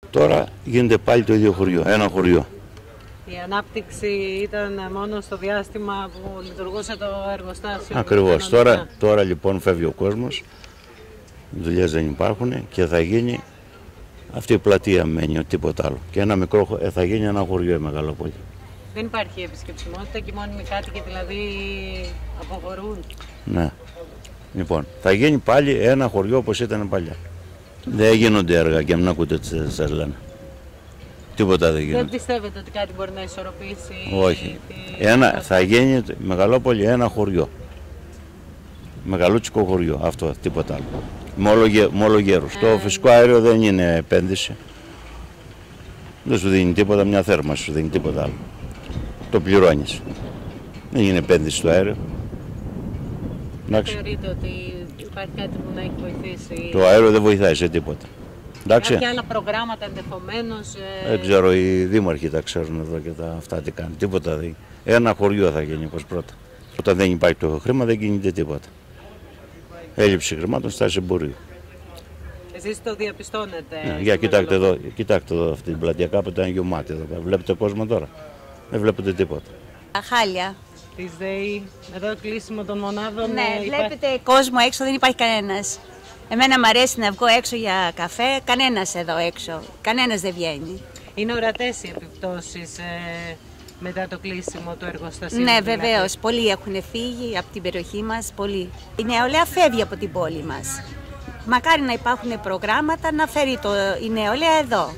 Τώρα γίνεται πάλι το ίδιο χωριό, ένα χωριό. Η ανάπτυξη ήταν μόνο στο διάστημα που λειτουργούσε το εργοστάσιο. Ακριβώς. Τώρα λοιπόν φεύγει ο κόσμος, δουλειές δεν υπάρχουν και θα γίνει αυτή η πλατεία, μένει τίποτα άλλο. Και ένα μικρό, θα γίνει ένα χωριό η Μεγαλόπολη. Δεν υπάρχει επισκεψιμότητα και οι μόνιμοι κάτοικοι δηλαδή αποχωρούν. Ναι. Λοιπόν, θα γίνει πάλι ένα χωριό όπως ήταν παλιά. Δεν γίνονται έργα και μην ακούτε τι σας λένε. Τίποτα δεν γίνεται. Δεν πιστεύετε ότι κάτι μπορεί να ισορροπήσει? Όχι. Θα γίνει η Μεγαλόπολη ένα χωριό. Μεγαλούτσικο χωριό. Αυτό, τίποτα άλλο. Με όλο γέρος. Το φυσικό αέριο δεν είναι επένδυση. Δεν σου δίνει τίποτα, μια θέρμανση σου δίνει τίποτα άλλο. Το πληρώνεις. Δεν είναι επένδυση στο αέριο. Θεωρείτε ότι υπάρχει κάτι που να έχει βοηθήσει? Το αέριο δεν βοηθάει σε τίποτα. Εντάξει. Κάποια άλλα προγράμματα ενδεχομένως? Δεν ξέρω, οι δήμαρχοι τα ξέρουν εδώ και αυτά τι κάνουν. Τίποτα δεν. Ένα χωριό θα γίνει όπως πρώτα. Όταν δεν υπάρχει το χρήμα δεν γίνεται τίποτα. Έλλειψη χρημάτων, στάση εμπορίου. Εσείς το διαπιστώνετε? Ναι, για κοιτάξτε εδώ αυτή την πλατεία, κάποτε ήταν γεμάτη εδώ. Βλέπετε κόσμο τώρα? Δεν βλέπετε τίποτα. Χάλια. Της ΔΕΗ, εδώ κλείσιμο των μονάδων. Ναι, βλέπετε κόσμο έξω, δεν υπάρχει κανένας. Εμένα μου αρέσει να βγω έξω για καφέ, κανένας εδώ έξω, κανένας δεν βγαίνει. Είναι ορατές οι επιπτώσεις μετά το κλείσιμο του εργοστασίου? Ναι, βεβαίως, πολλοί έχουν φύγει από την περιοχή μας, πολλοί. Η νεολαία φεύγει από την πόλη μας. Μακάρι να υπάρχουν προγράμματα να φέρει η νεολαία εδώ.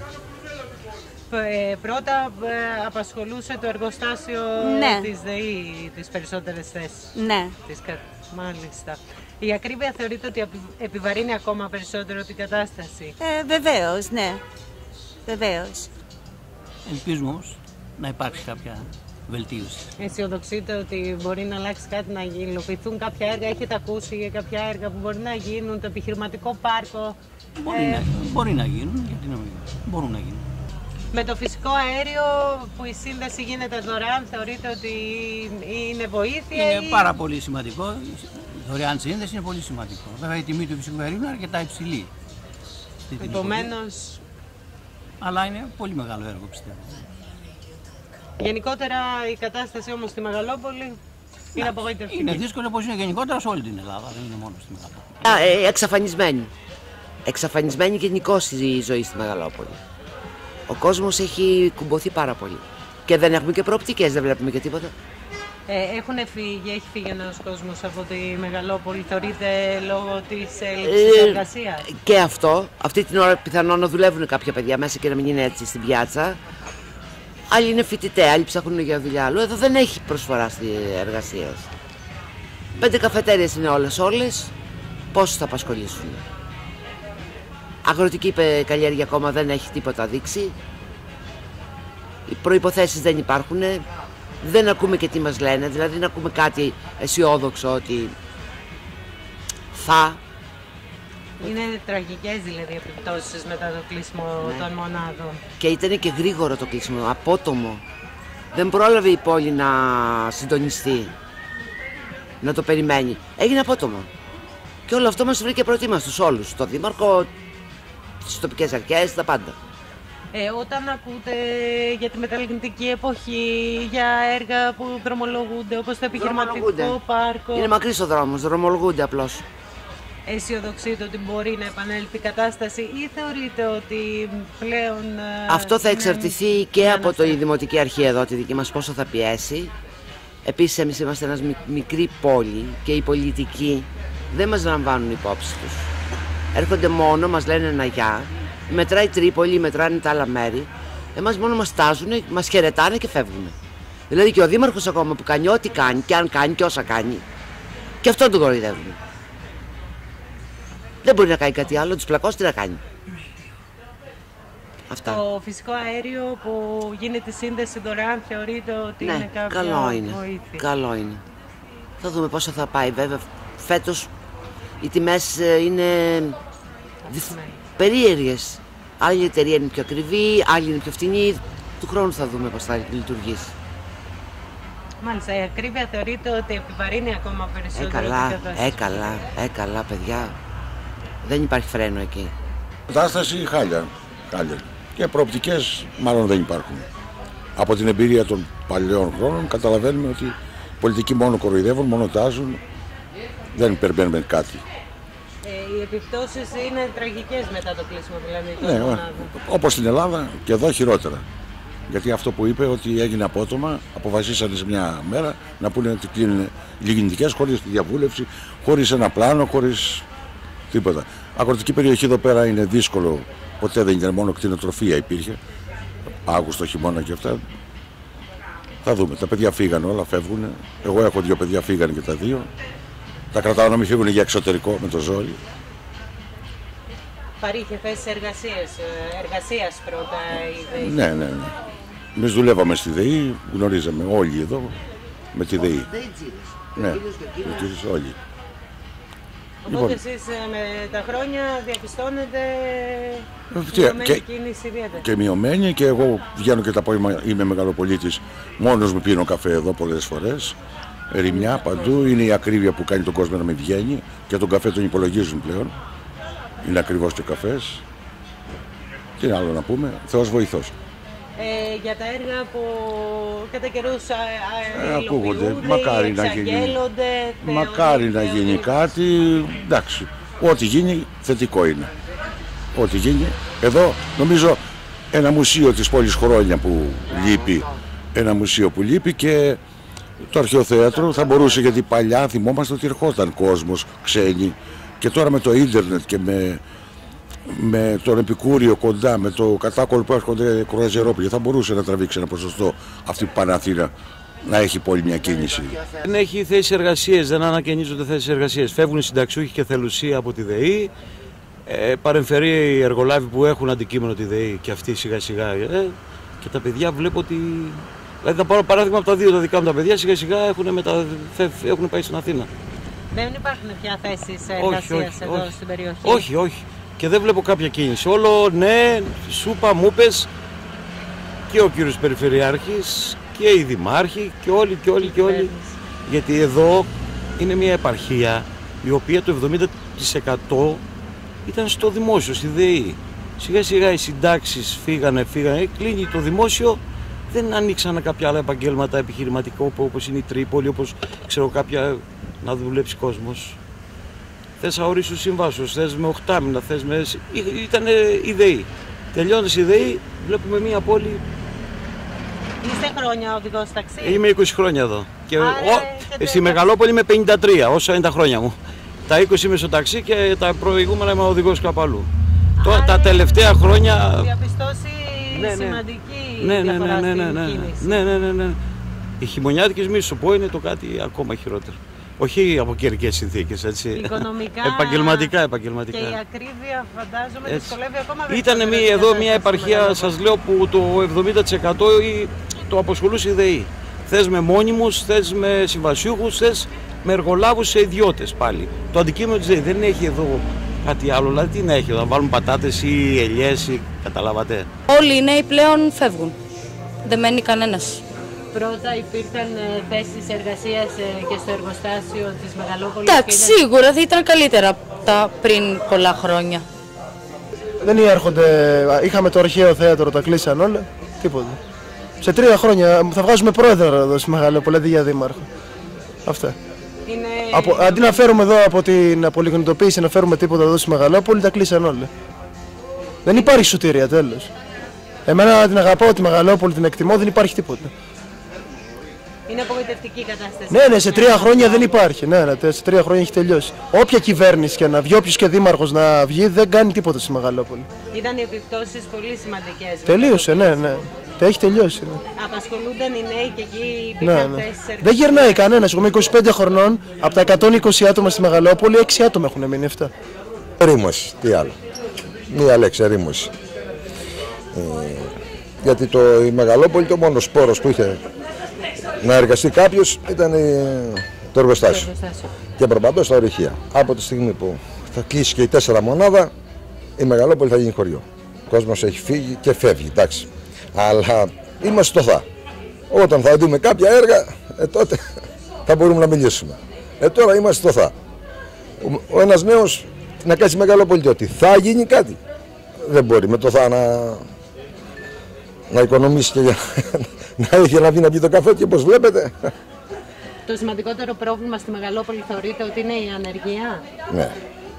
Πρώτα απασχολούσε το εργοστάσιο της ΔΕΗ τις περισσότερες θέσεις. Ναι. Μάλιστα. Η ακρίβεια θεωρείται ότι επιβαρύνει ακόμα περισσότερο την κατάσταση? Βεβαίως, ναι. Βεβαίως. Ελπίζουμε όμως να υπάρξει κάποια βελτίωση. Αισιοδοξείτε ότι μπορεί να αλλάξει κάτι, να υλοποιηθούν κάποια έργα? Έχετε ακούσει για κάποια έργα που μπορεί να γίνουν? Το επιχειρηματικό πάρκο? Μπορεί να γίνουν, γιατί να μην μπορούν να γίνουν. Με το φυσικό αέριο που η σύνδεση γίνεται δωρεάν, θεωρείτε ότι είναι βοήθεια? Είναι πάρα πολύ σημαντικό. Η δωρεάν σύνδεση είναι πολύ σημαντικό. Βέβαια η τιμή του φυσικού αερίου είναι αρκετά υψηλή. Επομένως... Αλλά είναι πολύ μεγάλο έργο, πιστεύω. Γενικότερα η κατάσταση όμως στη Μεγαλόπολη είναι απογοητευτική. Είναι δύσκολο όπως είναι γενικότερα σε όλη την Ελλάδα, δεν είναι μόνο στη Μεγαλόπολη. Εξαφανισμένη. Εξαφανισμένη γενικώς η ζωή στη Μεγαλόπολη. Ο κόσμος έχει κουμποθεί πάρα πολύ. Και δεν έχουμε και προοπτικές, δεν βλέπουμε και τίποτα. Έχει φύγει ένας κόσμος από τη Μεγαλόπολη, θεωρείτε, λόγω της έλλειψης εργασίας? Και αυτό. Αυτή την ώρα πιθανόν να δουλεύουν κάποια παιδιά μέσα και να μην είναι έτσι στην πιάτσα. Άλλοι είναι φοιτητές, άλλοι ψάχνουν για δουλειά άλλο. Εδώ δεν έχει προσφορά στη εργασία. 5 καφετέριες είναι όλες. Πόσους θα απασχολήσουν? Αγροτική καλλιέργεια ακόμα δεν έχει τίποτα δείξει. Οι προϋποθέσεις δεν υπάρχουν. Δεν ακούμε και τι μας λένε. Δηλαδή δεν ακούμε κάτι αισιόδοξο ότι θα. Είναι τραγικές δηλαδή επιπτώσεις μετά το κλείσιμο των μονάδων. Και ήταν και γρήγορο το κλείσιμο, απότομο. Δεν πρόλαβε η πόλη να συντονιστεί, να το περιμένει. Έγινε απότομο. Και όλο αυτό μας βρήκε προετοίμαστους όλους. Το δήμαρχο, τις τοπικές αρχές, τα πάντα. Όταν ακούτε για τη μεταλλεκτική εποχή, για έργα που δρομολογούνται, όπως το επιχειρηματικό πάρκο... Είναι μακρύς ο δρόμος, δρομολογούνται απλώς. Αισιοδοξείτε ότι μπορεί να επανέλθει η κατάσταση ή θεωρείτε ότι πλέον... Αυτό θα εξαρτηθεί και από η Δημοτική Αρχή εδώ, τη δική μας, πόσο θα πιέσει. Επίσης εμείς είμαστε ένας μικρή πόλη και οι πολιτικοί δεν μας λαμβάνουν υπόψη τους. Έρχονται μόνο, μας λένε ένα γεια, μετράει η Τρίπολη, μετράνε τα άλλα μέρη. Εμάς μόνο μας τάζουν, μας χαιρετάνε και φεύγουν. Δηλαδή και ο Δήμαρχος ακόμα που κάνει ό,τι κάνει και αν κάνει και όσα κάνει, και αυτό τον κοροϊδεύουν. Δεν μπορεί να κάνει κάτι άλλο, τους πλακώσει τι να κάνει. Αυτά. Το φυσικό αέριο που γίνεται σύνδεση δωρεάν θεωρείται ότι είναι κάποια βοήθεια? Καλό είναι. Θα δούμε πόσο θα πάει. Βέβαια φέτος οι τιμές είναι περίεργες. Άλλη εταιρεία είναι πιο ακριβή, άλλη είναι πιο φθηνή. Του χρόνου θα δούμε πώς θα λειτουργήσει. Μάλιστα, η ακρίβεια θεωρείται ότι επιβαρύνει ακόμα περισσότερο την κατάσταση? Καλά παιδιά. Δεν υπάρχει φρένο εκεί. Κατάσταση χάλια. και προοπτικές μάλλον δεν υπάρχουν. Από την εμπειρία των παλαιών χρόνων καταλαβαίνουμε ότι οι πολιτικοί μόνο κοροϊδεύουν, μόνο τάζουν, δεν περιμένουμε κάτι. Οι επιπτώσεις είναι τραγικές μετά το κλείσιμο δηλαδή. Ναι, όπως στην Ελλάδα και εδώ χειρότερα. Γιατί αυτό που είπε ότι έγινε απότομα, αποφασίσανε σε μια μέρα να πούνε ότι κλείνουν λιγνητικές χωρίς τη διαβούλευση, χωρίς ένα πλάνο, χωρίς τίποτα. Αγροτική περιοχή εδώ πέρα είναι δύσκολο, ποτέ δεν ήταν, μόνο κτηνοτροφία υπήρχε. Αύγουστο, χειμώνα και αυτά. Θα δούμε. Τα παιδιά φύγανε όλα, φεύγουν. Εγώ έχω 2 παιδιά, φύγανε και τα 2. Τα κρατάω να μην φύγουν για εξωτερικό με το ζόρι. Παρήχε θέσεις εργασίας πρώτα η ΔΕΗ. Ναι. Εμείς δουλεύαμε στη ΔΕΗ, γνωρίζαμε όλοι εδώ με τη ΔΕΗ. Ναι, όλοι. Οπότε εσείς με τα χρόνια διαπιστώνετε μειωμένη κίνηση ιδιαίτερα. Και μειωμένη, και εγώ βγαίνω και τα απόγευμα, είμαι μεγαλοπολίτης, μόνος μου πίνω καφέ εδώ πολλές φορές. Ερημιά παντού, είναι η ακρίβεια που κάνει τον κόσμο να μην βγαίνει και τον καφέ τον υπολογίζουν πλέον. Είναι ακριβώς και ο καφές. Τι άλλο να πούμε, Θεός βοηθός. Για τα έργα που κατά καιρούς ακούγονται, μακάρι να γίνει κάτι, εντάξει, ό,τι γίνει θετικό είναι. Ό,τι γίνει, εδώ νομίζω ένα μουσείο της πόλης χρόνια που λείπει, και το αρχαιοθέατρο θα μπορούσε, γιατί παλιά θυμόμαστε ότι ερχόταν κόσμος, ξένοι, και τώρα με το ίντερνετ και με τον Επικούριο κοντά, με το κατάκολο που έρχονται κρουαζιερόπλια, θα μπορούσε να τραβήξει ένα ποσοστό αυτή που πάνε Αθήνα, να έχει πολύ μια κίνηση. Δεν έχει θέσεις εργασίες, δεν ανακαινίζονται θέσεις εργασίες. Φεύγουν συνταξιούχοι και θελουσία από τη ΔΕΗ, παρεμφερεί οι εργολάβοι που έχουν αντικείμενο τη ΔΕΗ και αυτοί σιγά σιγά. Και τα παιδιά βλέπω ότι. Δηλαδή θα πάρω παράδειγμα από τα 2 τα δικά μου τα παιδιά, σιγά σιγά έχουν πάει στην Αθήνα. Δεν υπάρχουν πια θέσεις εργασίας εδώ στην περιοχή. Όχι. Και δεν βλέπω κάποια κίνηση. Όλο ναι, σούπα, μούπες, και ο κύριος Περιφερειάρχης και οι δημάρχοι και όλοι. Γιατί εδώ είναι μια επαρχία η οποία το 70% ήταν στο δημόσιο, στη ΔΕΗ. Σιγά σιγά οι συντάξεις φύγανε, κλείνει το δημόσιο, δεν ανοίξανε κάποια άλλα επαγγέλματα επιχειρηματικό όπως είναι η Τρίπολη, όπως ξέρω κάποια να δουλέψει κόσμος. Θες αορίσου συμβάσεως, θες με 8 μήνα, θες με. Ήταν η ΔΕΗ. Τελειώνοντας η ΔΕΗ, βλέπουμε μια πόλη. Είστε χρόνια οδηγός ταξί? Είμαι 20 χρόνια εδώ. Στη Μεγαλόπολη είμαι 53, όσα είναι τα χρόνια μου. Τα 20 είμαι στο ταξί και τα προηγούμενα είμαι οδηγός κάπου αλλού. Τώρα τα τελευταία χρόνια. Διαπιστώσει σημαντική διαφορά στην κίνηση. Ναι. Οι χειμωνιάτικες μη σου πω είναι το κάτι ακόμα χειρότερο. Όχι από καιρικές συνθήκες, έτσι. Οικονομικά. Επαγγελματικά. Και η ακρίβεια φαντάζομαι δυσκολεύει ακόμα Ήταν εδώ μια επαρχία, σας λέω, που το 70% το αποσχολούσε η ΔΕΗ. Θες με μόνιμους, θες με συμβασιούχους, θες με εργολάβους σε ιδιώτες πάλι. Το αντικείμενο της ΔΕΗ δεν έχει εδώ κάτι άλλο. Δηλαδή τι να έχει, να βάλουν πατάτες ή ελιές ή καταλάβατε. Όλοι οι νέοι πλέον φεύγουν. Δεν μένει κανένας. Πρώτα υπήρχαν θέσεις εργασίας και στο εργοστάσιο της Μεγαλόπολης. Εντάξει, σίγουρα θα ήταν καλύτερα από τα πριν πολλά χρόνια. Δεν έρχονται, είχαμε το αρχαίο θέατρο, τα κλείσαν όλα, τίποτα. Σε 3 χρόνια θα βγάζουμε πρόεδρο εδώ στη Μεγαλόπολη, αντί για δήμαρχο. Αυτά. Αντί να φέρουμε εδώ από την απολιγνητοποίηση, να φέρουμε τίποτα εδώ στη Μεγαλόπολη, τα κλείσαν όλα. Δεν υπάρχει σωτηρία, τέλος. Εμένα την αγαπάω τη Μεγαλόπολη, την εκτιμώ, δεν υπάρχει τίποτα. Είναι απογοητευτική η κατάσταση. Ναι, σε 3 χρόνια δεν υπάρχει. Ναι, σε 3 χρόνια έχει τελειώσει. Όποια κυβέρνηση και να βγει, όποιος και δήμαρχος να βγει, δεν κάνει τίποτα στη Μεγαλόπολη. Ήταν οι επιπτώσεις πολύ σημαντικές. Τελείωσε, ναι. Έχει τελειώσει. Ναι. Απασχολούνταν οι νέοι και εκεί υπήρχαν θέσεις εργασίας. Δεν γυρνάει κανένας. Εγώ είμαι 25 χρονών. Από τα 120 άτομα στη Μεγαλόπολη, 6 άτομα έχουν μείνει. 7. Ερήμωση, τι άλλο. Μία λέξη, ερήμωση. Γιατί η Μεγαλόπολη, το μόνο σπόρος που είχε να εργαστεί κάποιος ήταν το εργοστάσιο. Και προπαντός στα ορυχεία. Από τη στιγμή που θα κλείσει και η 4 μονάδα, η Μεγαλόπολη θα γίνει χωριό. Ο κόσμος έχει φύγει και φεύγει, εντάξει. Αλλά είμαστε στο θα. Όταν θα δούμε κάποια έργα, τότε θα μπορούμε να μιλήσουμε. Τώρα είμαστε στο θα. Ο ένας νέος να κάτσει Μεγαλόπολη ότι θα γίνει κάτι. Δεν μπορεί με το θα να οικονομήσει και να έχει να βγει να πει το καφέ και όπως βλέπετε. Το σημαντικότερο πρόβλημα στη Μεγαλόπολη θεωρείτε ότι είναι η ανεργία? Ναι.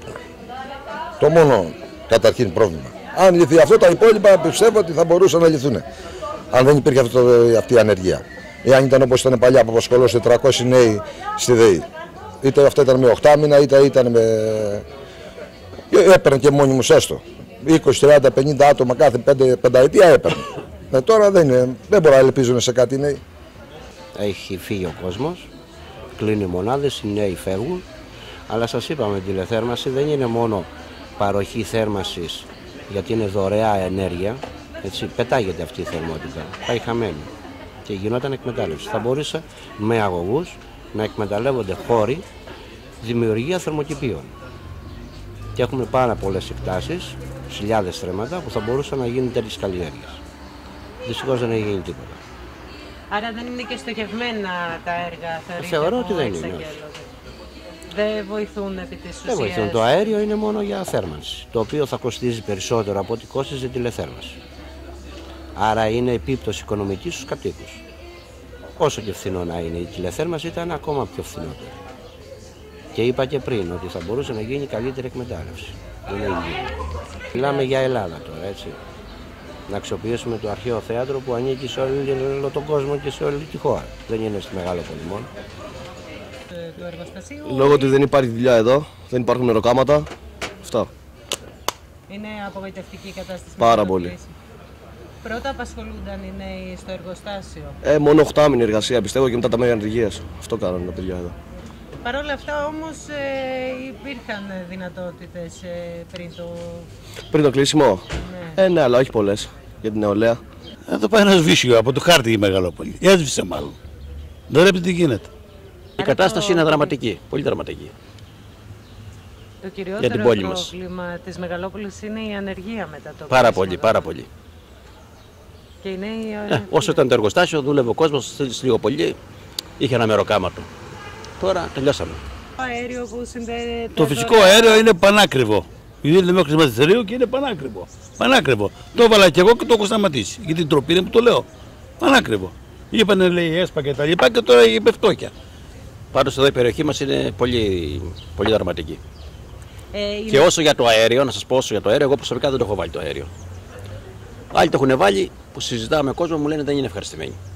Το μόνο καταρχήν πρόβλημα. Αν λυθεί αυτό, τα υπόλοιπα πιστεύω ότι θα μπορούσαν να λυθούν. Αν δεν υπήρχε αυτή η ανεργία. Εάν ήταν όπως ήταν παλιά που απασχολούσε 400 νέοι στη ΔΕΗ. Είτε αυτό ήταν με 8 μήνα, είτε ήταν με. Έπαιρνε και μόνιμους έστω. 20, 30, 50 άτομα κάθε πενταετία έπαιρνε. Τώρα δεν μπορούν να ελπίζουν σε κάτι νέοι. Έχει φύγει ο κόσμος, κλείνει μονάδες, οι νέοι φεύγουν. Αλλά σας είπαμε, η τηλεθέρμανση δεν είναι μόνο παροχή θέρμανσης, γιατί είναι δωρεά ενέργεια. Έτσι, πετάγεται αυτή η θερμότητα, πάει χαμένη και γινόταν εκμετάλλευση. Θα μπορούσε με αγωγούς να εκμεταλλεύονται χώροι δημιουργία θερμοκηπίων. Και έχουμε πάρα πολλές εκτάσεις, χιλιάδες στρέμματα που θα μπορούσαν να γίνουν τέτοιες καλλιέργειες. Δυστυχώς δεν έχει γίνει τίποτα. Άρα δεν είναι και στοχευμένα τα έργα, θεωρώ ότι δεν είναι. Δεν βοηθούν επί της ουσίας. Δεν βοηθούν. Το αέριο είναι μόνο για θέρμανση, το οποίο θα κοστίζει περισσότερο από ό,τι κόστιζε η τηλεθέρμανση. Άρα είναι επίπτωση οικονομική στους κατοίκους. Όσο και φθηνό να είναι, η τηλεθέρμανση ήταν ακόμα πιο φθηνότερη. Και είπα και πριν ότι θα μπορούσε να γίνει καλύτερη εκμετάλλευση. Δεν έχει γίνει. Μιλάμε για Ελλάδα τώρα, έτσι. Να αξιοποιήσουμε το αρχαίο θέατρο που ανήκει σε όλο τον κόσμο και σε όλη τη χώρα. Δεν είναι στη Μεγαλόπολη μόνο. Του εργοστασίου. Λόγω ότι δεν υπάρχει δουλειά εδώ, δεν υπάρχουν νεροκάματα. Αυτά. Είναι απογοητευτική η κατάσταση. Πάρα πολύ. Πρώτα απασχολούνταν οι νέοι στο εργοστάσιο. Μόνο 8 μήνη εργασία πιστεύω και μετά τα μέρη ανεργίας. Αυτό κάνανε τα παιδιά εδώ. Παρ' όλα αυτά όμως υπήρχαν δυνατότητες πριν το κλείσιμο. Ναι. Ναι, αλλά όχι πολλές για την νεολαία. Εδώ πάει ένα σβήσιο από το χάρτη η Μεγαλόπολη. Έσβησε μάλλον. Δεν βλέπει τι γίνεται. Η κατάσταση είναι δραματική, πολύ δραματική. Το κυριότερο πρόβλημα της Μεγαλόπολης είναι η ανεργία μετά το πάρα πολύ, πάρα πολύ. Και οι νέοι... όσο ήταν το εργοστάσιο, δούλευε ο κόσμος, λίγο πολύ, είχε ένα μεροκάματο. Τώρα τελειώσαμε. Αέριο που συνδέεται... Το φυσικό αέριο είναι πανάκριβο. Είναι μέχρι χρηματιστηρίου και είναι πανάκριβο. Πανάκριβο. Το έβαλα και εγώ και το έχω σταματήσει. Γιατί την τροπή είναι που το λέω. Πανάκριβο. Είπανε λέει έσπα και τα λοιπά και τώρα είπε φτώχεια. Πάντως εδώ η περιοχή μας είναι πολύ, πολύ δραματική. Και όσο για το αέριο, να σας πω όσο για το αέριο, εγώ προσωπικά δεν το έχω βάλει το αέριο. Άλλοι το έχουν βάλει, που συζητάω με κόσμο, μου λένε δεν είναι ευχαριστημένοι.